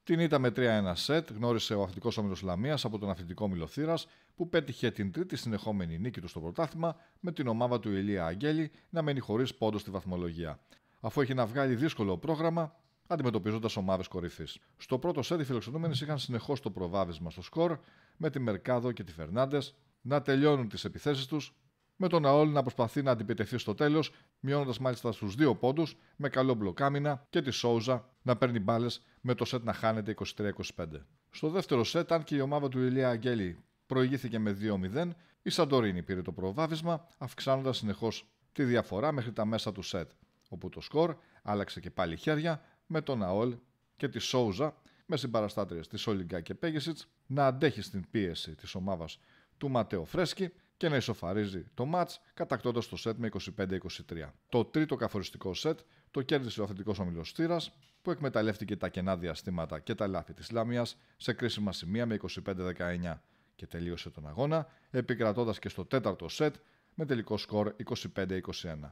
Την ήττα με 3-1 σετ γνώρισε ο Αθλητικός Όμιλος Λαμίας από τον Αθλητικό Μιλοθύρας, που πέτυχε την τρίτη συνεχόμενη νίκη του στο πρωτάθλημα, με την ομάδα του Ηλία Αγγέλη να μένει χωρίς πόντος στη βαθμολογία, αφού έχει να βγάλει δύσκολο πρόγραμμα αντιμετωπίζοντας ομάδες κορυφής. Στο πρώτο σετ οι φιλοξενούμενοι είχαν συνεχώς το προβάδισμα στο σκορ, με τη Μερκάδο και τη Φερνάντες να τελειώνουν τις επιθέσεις τους, με τον Αόλ να προσπαθεί να αντιπιτεθεί στο τέλος, μειώνοντας μάλιστα στους 2 πόντους με καλό μπλοκάμινα, και τη Σόουζα να παίρνει μπάλες με το σετ να χάνεται 23-25. Στο δεύτερο σετ, αν και η ομάδα του Ηλία Αγγέλη προηγήθηκε με 2-0, η Σαντορίνη πήρε το προβάδισμα, αυξάνοντας συνεχώς τη διαφορά μέχρι τα μέσα του σετ, όπου το σκορ άλλαξε και πάλι χέρια, με τον Αόλ και τη Σόουζα με συμπαραστάτριες τη Σόλιγκα και Πέγεσιτς να αντέχει στην πίεση της ομάδας του Ματέο Φρέσκι και να ισοφαρίζει το μάτς, κατακτώντας το σετ με 25-23. Το τρίτο καθοριστικό σετ το κέρδισε ο Αθλητικός Όμιλος Θήρας, που εκμεταλλεύτηκε τα κενά διαστήματα και τα λάθη της Λάμιας σε κρίσιμα σημεία με 25-19 και τελείωσε τον αγώνα, επικρατώντας και στο τέταρτο σετ με τελικό σκορ 25-21.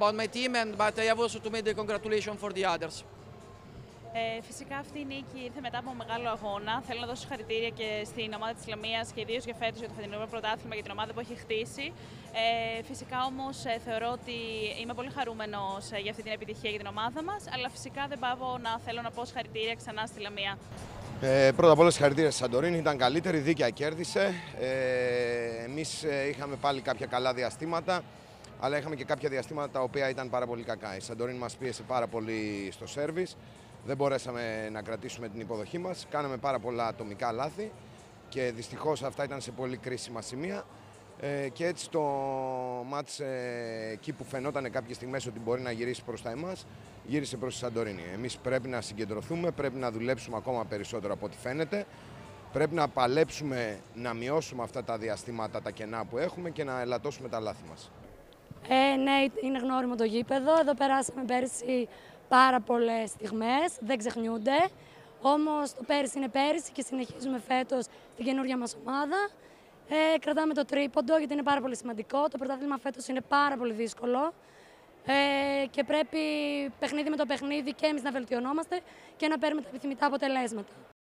Φυσικά αυτή η νίκη ήρθε μετά από μεγάλο αγώνα. Θέλω να δώσω συγχαρητήρια και στην ομάδα της Λαμίας και ιδίως για φέτος για το φετινό πρωτάθλημα, για την ομάδα που έχει χτίσει. Φυσικά όμως θεωρώ ότι είμαι πολύ χαρούμενος για αυτή την επιτυχία για την ομάδα μας, αλλά φυσικά δεν πάω να θέλω να πω συγχαρητήρια ξανά στη Λαμία. Πρώτα απ' όλα συγχαρητήρια στη Σαντορίνη, ήταν καλύτερη, δίκαια κέρδισε. Εμείς είχαμε πάλι κάποια καλά διαστήματα, αλλά είχαμε και κάποια διαστήματα τα οποία ήταν πάρα πολύ κακά. Η Σαντορίνη μας πίεσε πάρα πολύ στο σέρβις. Δεν μπορέσαμε να κρατήσουμε την υποδοχή μας, κάναμε πάρα πολλά ατομικά λάθη και δυστυχώς αυτά ήταν σε πολύ κρίσιμα σημεία και έτσι το μάτς εκεί που φαινόταν κάποιες στιγμές ότι μπορεί να γυρίσει προς τα εμάς, γύρισε προς τη Σαντορίνη. Εμείς πρέπει να συγκεντρωθούμε, πρέπει να δουλέψουμε ακόμα περισσότερο από ό,τι φαίνεται, πρέπει να παλέψουμε να μειώσουμε αυτά τα διαστήματα, τα κενά που έχουμε και να ελαττώσουμε τα λάθη μας. Ναι, είναι γνώριμο το γήπεδο, εδώ περάσαμε πέρσι πάρα πολλές στιγμές, δεν ξεχνιούνται. Όμως το πέρυσι είναι πέρυσι και συνεχίζουμε φέτος την καινούργια μας ομάδα. Κρατάμε το τρίποντο γιατί είναι πάρα πολύ σημαντικό. Το πρωτάθλημα φέτος είναι πάρα πολύ δύσκολο και πρέπει παιχνίδι με το παιχνίδι και εμείς να βελτιωνόμαστε και να παίρνουμε τα επιθυμητά αποτελέσματα.